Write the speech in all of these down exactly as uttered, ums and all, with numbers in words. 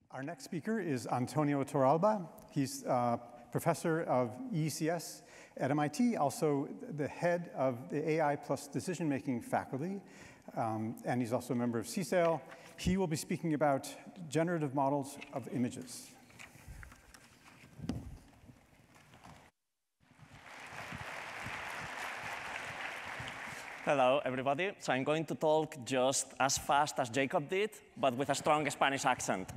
Our next speaker is Antonio Torralba. He's uh, professor of E C S at M I T, also the head of the A I plus decision-making faculty, um, and he's also a member of C S A I L. He will be speaking about generative models of images. Hello, everybody. So I'm going to talk just as fast as Jacob did, but with a strong Spanish accent.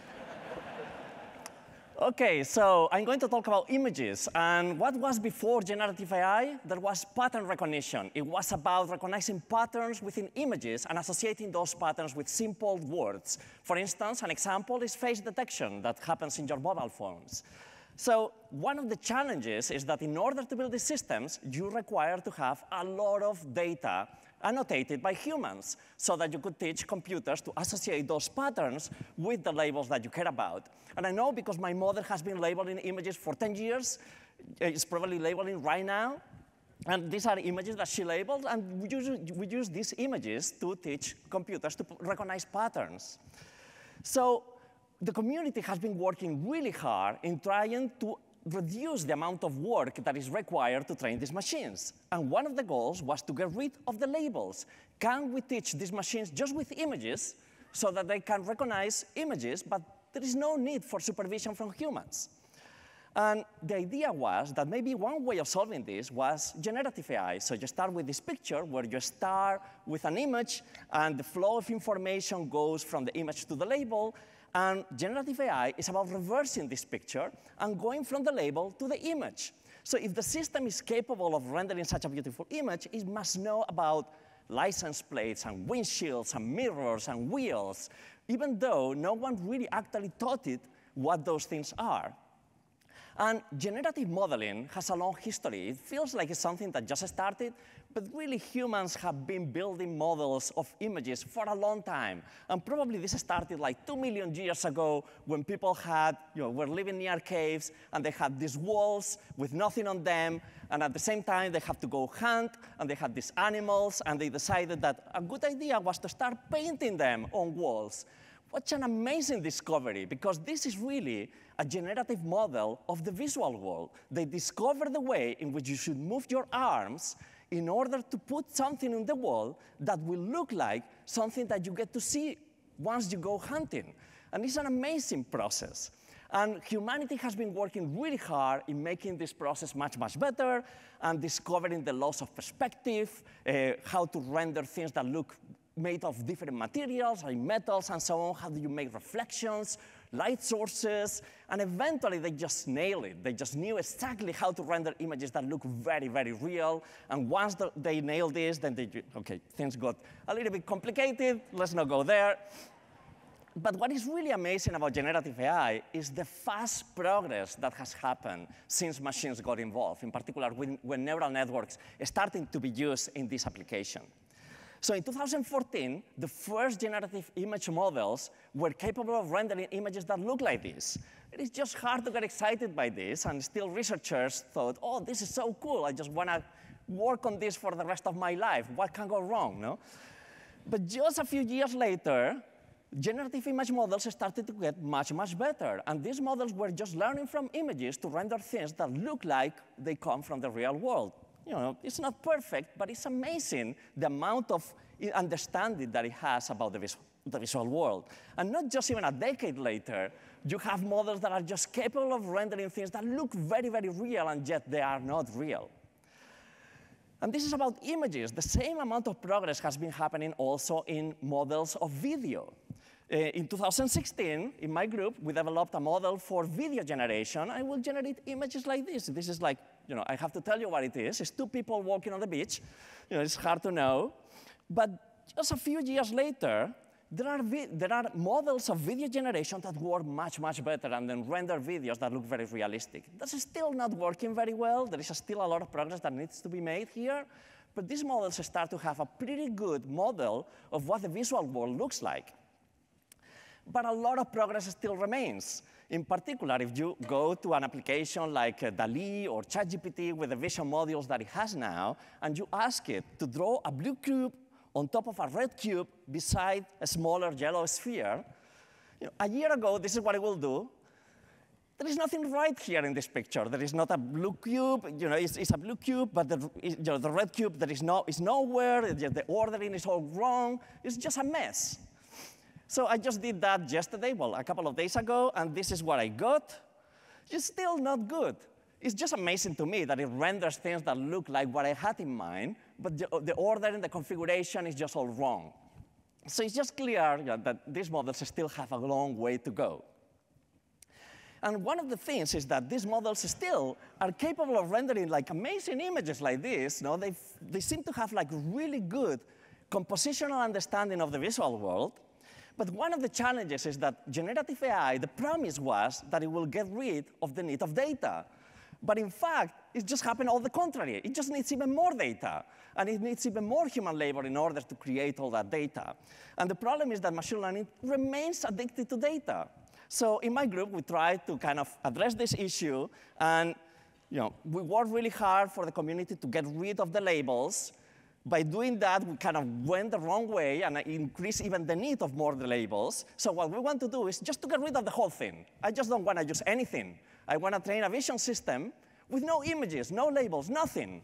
OK, so I'm going to talk about images. And what was before generative A I? There was pattern recognition. It was about recognizing patterns within images and associating those patterns with simple words. For instance, an example is face detection that happens in your mobile phones. So one of the challenges is that in order to build these systems, you require to have a lot of data annotated by humans so that you could teach computers to associate those patterns with the labels that you care about. And I know because my model has been labeling images for ten years, it's probably labeling right now. And these are images that she labeled, and we use, we use these images to teach computers to recognize patterns. So the community has been working really hard in trying to reduce the amount of work that is required to train these machines. And one of the goals was to get rid of the labels. Can we teach these machines just with images so that they can recognize images, but there is no need for supervision from humans? And the idea was that maybe one way of solving this was generative A I. So you start with this picture where you start with an image, and the flow of information goes from the image to the label. And generative A I is about reversing this picture and going from the label to the image. So if the system is capable of rendering such a beautiful image, it must know about license plates and windshields and mirrors and wheels, even though no one really actually taught it what those things are. And generative modeling has a long history. It feels like it's something that just started, but really humans have been building models of images for a long time. And probably this started like two million years ago when people had, you know, were living near caves, and they had these walls with nothing on them, and at the same time they had to go hunt, and they had these animals, and they decided that a good idea was to start painting them on walls. What an amazing discovery, because this is really a generative model of the visual world. They discovered the way in which you should move your arms in order to put something on the wall that will look like something that you get to see once you go hunting. And it's an amazing process. And humanity has been working really hard in making this process much, much better, and discovering the laws of perspective, uh, how to render things that look made of different materials, like metals and so on. How do you make reflections, light sources? And eventually, they just nailed it. They just knew exactly how to render images that look very, very real. And once the, they nailed this, then they, OK, things got a little bit complicated. Let's not go there. But what is really amazing about generative A I is the fast progress that has happened since machines got involved, in particular when, when neural networks started to be used in this application. So in two thousand fourteen, the first generative image models were capable of rendering images that look like this. It is just hard to get excited by this, and still researchers thought, oh, this is so cool. I just want to work on this for the rest of my life. What can go wrong, no? But just a few years later, generative image models started to get much, much better. And these models were just learning from images to render things that look like they come from the real world. You know, it's not perfect, but it's amazing the amount of understanding that it has about the, vis the visual world. And not just even a decade later, you have models that are just capable of rendering things that look very, very real, and yet they are not real. And this is about images. The same amount of progress has been happening also in models of video. Uh, in two thousand sixteen, in my group, we developed a model for video generation. I will generate images like this. This is like, you know, I have to tell you what it is. It's two people walking on the beach. You know, it's hard to know. But just a few years later, there are, there are models of video generation that work much, much better and then render videos that look very realistic. That's still not working very well. There is still a lot of progress that needs to be made here. But these models start to have a pretty good model of what the visual world looks like. But a lot of progress still remains. In particular, if you go to an application like uh, DALL-E or ChatGPT with the vision modules that it has now, and you ask it to draw a blue cube on top of a red cube beside a smaller yellow sphere, You know, a year ago, this is what it will do. There is nothing right here in this picture. There is not a blue cube. You know, it's, it's a blue cube, but the, you know, the red cube there is, no, is nowhere. The ordering is all wrong. It's just a mess. So I just did that yesterday, well, a couple of days ago, and this is what I got. It's still not good. It's just amazing to me that it renders things that look like what I had in mind, but the, the ordering, the configuration is just all wrong. So it's just clear, you know, that these models still have a long way to go. And one of the things is that these models still are capable of rendering like amazing images like this. You know, they, they seem to have like really good compositional understanding of the visual world. But one of the challenges is that generative A I, the promise was that it will get rid of the need of data. But in fact, it just happened all the contrary. It just needs even more data. And it needs even more human labor in order to create all that data. And the problem is that machine learning remains addicted to data. So in my group, we tried to kind of address this issue. And you know, we worked really hard for the community to get rid of the labels. By doing that, we kind of went the wrong way and increased even the need of more the labels. So what we want to do is just to get rid of the whole thing. I just don't want to use anything. I want to train a vision system with no images, no labels, nothing.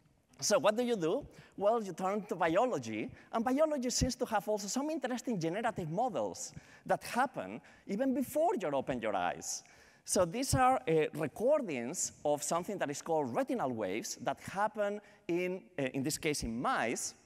So what do you do? Well, you turn to biology. And biology seems to have also some interesting generative models that happen even before you open your eyes. So these are uh, recordings of something that is called retinal waves that happen in, uh, in this case, in mice,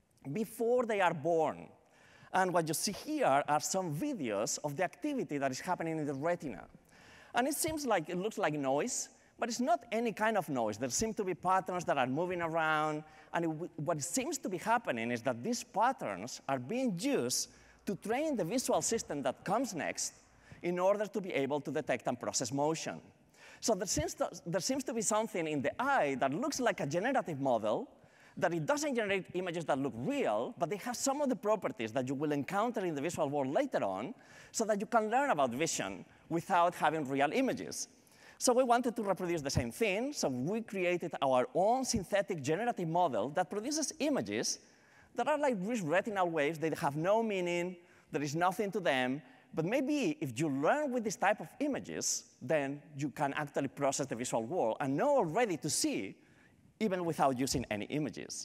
before they are born. And what you see here are some videos of the activity that is happening in the retina. And it seems like, it looks like noise, but it's not any kind of noise. There seem to be patterns that are moving around. And it, what seems to be happening is that these patterns are being used to train the visual system that comes next in order to be able to detect and process motion. So there seems, to, there seems to be something in the eye that looks like a generative model, that it doesn't generate images that look real, but they have some of the properties that you will encounter in the visual world later on, so that you can learn about vision without having real images. So we wanted to reproduce the same thing, so we created our own synthetic generative model that produces images that are like these retinal waves. They have no meaning, there is nothing to them. But maybe if you learn with this type of images, then you can actually process the visual world and know already to see, even without using any images.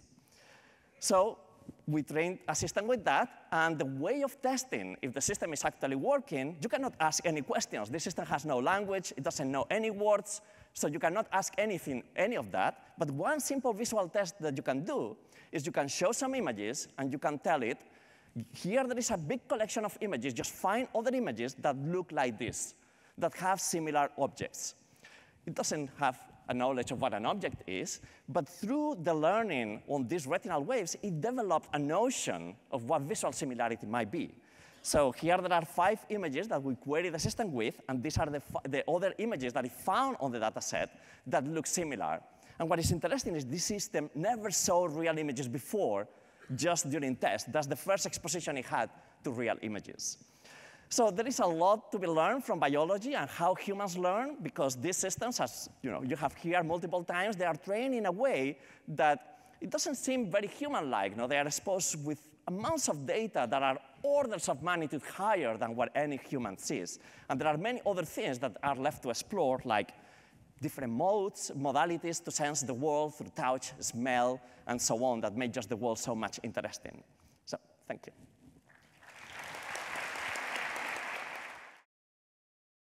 So we trained a system with that. And the way of testing if the system is actually working, you cannot ask any questions. This system has no language. It doesn't know any words. So you cannot ask anything, any of that. But one simple visual test that you can do is you can show some images, and you can tell it, here there is a big collection of images. Just find other images that look like this, that have similar objects. It doesn't have a knowledge of what an object is, but through the learning on these retinal waves, it developed a notion of what visual similarity might be. So here there are five images that we query the system with, and these are the, the other images that it found on the data set that look similar. And what is interesting is this system never saw real images before, just during test. That's the first exposition it had to real images. So there is a lot to be learned from biology and how humans learn, because these systems, as you know, you have here multiple times, they are trained in a way that it doesn't seem very human-like. You know, they are exposed with amounts of data that are orders of magnitude higher than what any human sees. And there are many other things that are left to explore, like different modes, modalities to sense the world through touch, smell, and so on, that make just the world so much interesting. So, thank you.